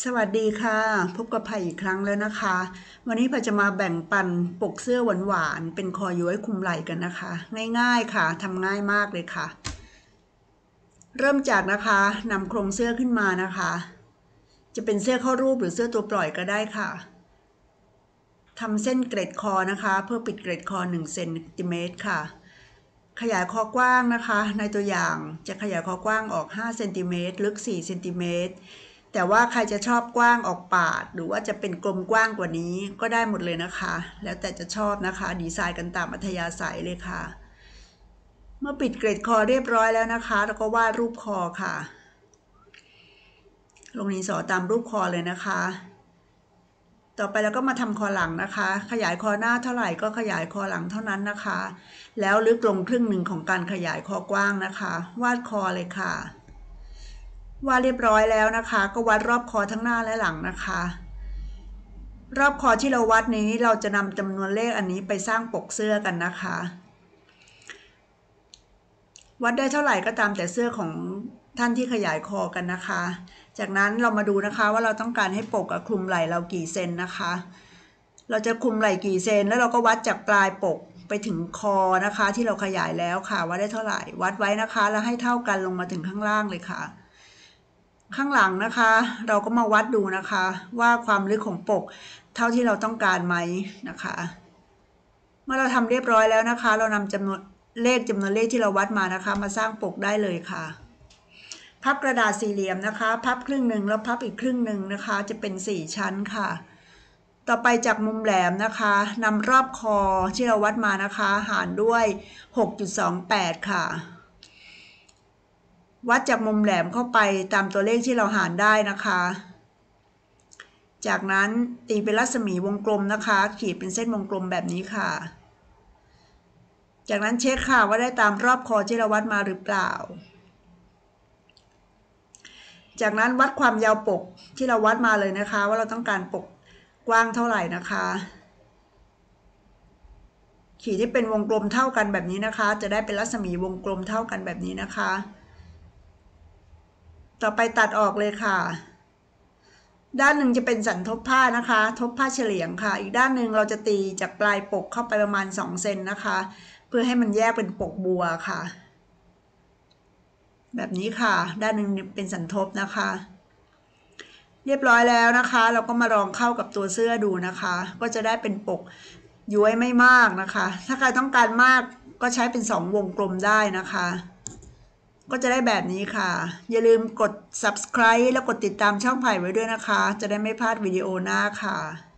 สวัสดีค่ะพบกับไผ่อีกครั้งแล้วนะคะวันนี้ไผ่จะมาแบ่งปันปกเสื้อหวานๆเป็นคอย้วยคลุมไหล่กันนะคะง่ายๆค่ะทำง่ายมากเลยค่ะเริ่มจากนะคะนำโครงเสื้อขึ้นมานะคะจะเป็นเสื้อเข้ารูปหรือเสื้อตัวปล่อยก็ได้ค่ะทำเส้นเกร็ดคอนะคะเพื่อปิดเกร็ดคอ1 เซนติเมตรค่ะขยายคอกว้างนะคะในตัวอย่างจะขยายคอกว้างออก5 เซนติเมตรลึก4 เซนติเมตรแต่ว่าใครจะชอบกว้างออกปาดหรือว่าจะเป็นกลมกว้างกว่านี้ก็ได้หมดเลยนะคะแล้วแต่จะชอบนะคะดีไซน์กันตามอัธยาศัยเลยค่ะเมื่อปิดเกร็ดคอเรียบร้อยแล้วนะคะแล้วก็วาดรูปคอค่ะลงดินสอตามรูปคอเลยนะคะต่อไปเราก็มาทำคอหลังนะคะขยายคอหน้าเท่าไหร่ก็ขยายคอหลังเท่านั้นนะคะแล้วลึกลงครึ่งหนึ่งของการขยายคอกว้างนะคะวาดคอเลยค่ะวาดเรียบร้อยแล้วนะคะก็วัดรอบคอทั้งหน้าและหลังนะคะรอบคอที่เราวัดนี้เราจะนำจำนวนเลขอันนี้ไปสร้างปกเสื้อกันนะคะวัดได้เท่าไหร่ก็ตามแต่เสื้อของท่านที่ขยายคอกันนะคะจากนั้นเรามาดูนะคะว่าเราต้องการให้ปกคลุมไหล่เรากี่เซนนะคะเราจะคลุมไหล่กี่เซนแล้วเราก็วัดจากปลายปกไปถึงคอนะคะที่เราขยายแล้วค่ะวัดได้เท่าไหร่วัดไว้นะคะแล้วให้เท่ากันลงมาถึงข้างล่างเลยค่ะข้างหลังนะคะเราก็มาวัดดูนะคะว่าความลึกของปกเท่าที่เราต้องการไหมนะคะเมื่อเราทำเรียบร้อยแล้วนะคะเรานำจำนวนเลขที่เราวัดมานะคะมาสร้างปกได้เลยค่ะพับกระดาษสี่เหลี่ยมนะคะพับครึ่งหนึ่งแล้วพับอีกครึ่งหนึ่งนะคะจะเป็น4 ชั้นค่ะต่อไปจากมุมแหลมนะคะนำรอบคอที่เราวัดมานะคะหารด้วย 6.28 ค่ะวัดจากมุมแหลมเข้าไปตามตัวเลขที่เราหารได้นะคะจากนั้นตีเป็นรัศมีวงกลมนะคะขีดเป็นเส้นวงกลมแบบนี้ค่ะจากนั้นเช็คค่ะว่าได้ตามรอบคอที่เราวัดมาหรือเปล่าจากนั้นวัดความยาวปกที่เราวัดมาเลยนะคะว่าเราต้องการปกกว้างเท่าไหร่นะคะขีดที่เป็นวงกลมเท่ากันแบบนี้นะคะจะได้เป็นรัศมีวงกลมเท่ากันแบบนี้นะคะต่อไปตัดออกเลยค่ะด้านหนึ่งจะเป็นสันทบผ้านะคะทบผ้าเฉลียงค่ะอีกด้านหนึ่งเราจะตีจากปลายปกเข้าไปประมาณ2 เซนนะคะเพื่อให้มันแยกเป็นปกบัวค่ะแบบนี้ค่ะด้านหนึ่งเป็นสันทบนะคะเรียบร้อยแล้วนะคะเราก็มาลองเข้ากับตัวเสื้อดูนะคะก็จะได้เป็นปกย้วยไม่มากนะคะถ้าใครต้องการมากก็ใช้เป็น2 วงกลมได้นะคะก็จะได้แบบนี้ค่ะอย่าลืมกด subscribe แล้วกดติดตามช่องไผ่ไว้ด้วยนะคะจะได้ไม่พลาดวิดีโอหน้าค่ะ